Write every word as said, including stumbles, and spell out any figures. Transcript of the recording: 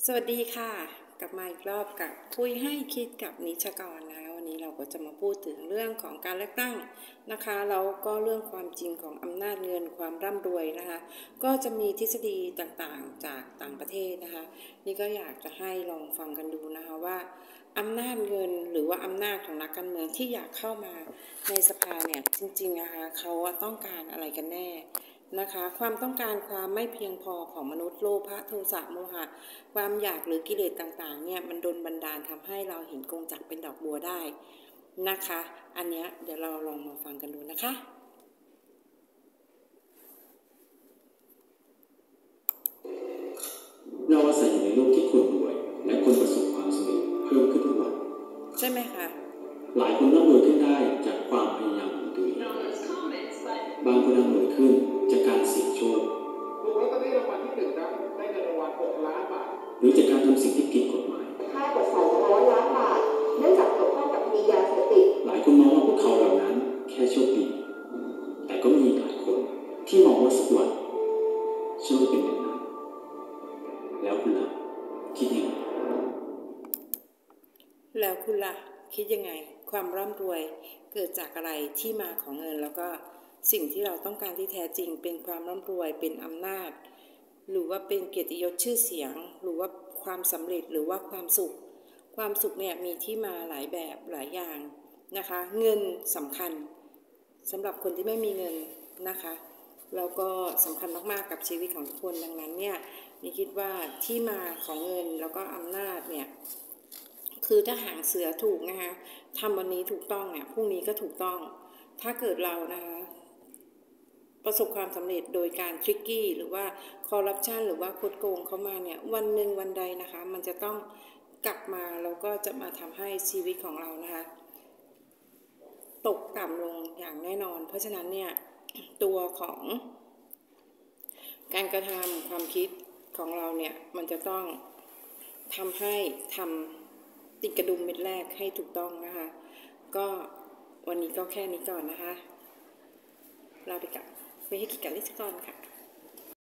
สวัสดีค่ะกลับมาอีกรอบกับคุยให้คิดกับนิชกรนะวันนี้เราก็จะมาพูดถึงเรื่องของการเลือกตั้งนะคะแล้วก็เรื่องความจริงของอำนาจเงินความร่ำรวยนะคะก็จะมีทฤษฎีต่างๆจากต่างประเทศนะคะนี่ก็อยากจะให้ลองฟังกันดูนะคะว่าอำนาจเงินหรือว่าอำนาจของนักการเมืองที่อยากเข้ามาในสภาเนี่ยจริงๆนะคะเขาต้องการอะไรกันแน่นะคะความต้องการความไม่เพียงพอของมนุษย์โลภะโทสะโมหะความอยากหรือกิเลสต่างๆเนี่ยมันดลบันดาลทำให้เราเห็นกงจักรเป็นดอกบัวได้นะคะอันเนี้ยเดี๋ยวเราลองมาฟังกันดูนะคะเราอาศัยอยู่ในโลกที่คนรวยและคนประสบความสำเร็จเพิ่มขึ้นทุกวันใช่ไหมคะหลายคนร่ำรวยขึ้นได้จากความพยายามของตัวเองบางคนร่ำรวยขึ้นจากการเสี่ยงโชคถูกลอตเตอรี่รางวัลที่หนึ่งนะได้เงินรางวัลหกล้านบาทหรือจากการทำสิ่งที่ผิดกฎหมายค่ากว่าสองร้อยล้านบาทเนื่องจากเกี่ยวข้องกับคดียาเสพติดหลายคนมองว่าพวกเขาเหล่านั้นแค่โชคดีแต่ก็มีหลายคนที่มองว่าสักวันฉันจะเป็นแบบนั้นแล้วคุณล่ะคิดยังไงแล้วคุณล่ะคิดยังไงความร่ำรวยเกิดจากอะไรที่มาของเงินแล้วก็สิ่งที่เราต้องการที่แท้จริงเป็นความร่ำรวยเป็นอำนาจหรือว่าเป็นเกียรติยศชื่อเสียงหรือว่าความสำเร็จหรือว่าความสุขความสุขเนี่ยมีที่มาหลายแบบหลายอย่างนะคะเงินสำคัญสำหรับคนที่ไม่มีเงินนะคะแล้วก็สำคัญมากๆกับชีวิตของทุกคนดังนั้นเนี่ยมีคิดว่าที่มาของเงินแล้วก็อำนาจเนี่ยคือถ้าหางเสือถูกนะคะทำวันนี้ถูกต้องเนี่ยพรุ่งนี้ก็ถูกต้องถ้าเกิดเรานะคะประสบความสำเร็จโดยการทริกกี้หรือว่าคอร์รัปชันหรือว่าคดโกงเข้ามาเนี่ยวันหนึ่งวันใดนะคะมันจะต้องกลับมาแล้วก็จะมาทำให้ชีวิตของเรานะคะตกต่ำลงอย่างแน่นอนเพราะฉะนั้นเนี่ยตัวของการกระทำความคิดของเราเนี่ยมันจะต้องทำให้ทำติดกระดุมเม็ดแรกให้ถูกต้องนะคะก็วันนี้ก็แค่นี้ก่อนนะคะลาไปกับไปให้กิจการนิสกรค่ะ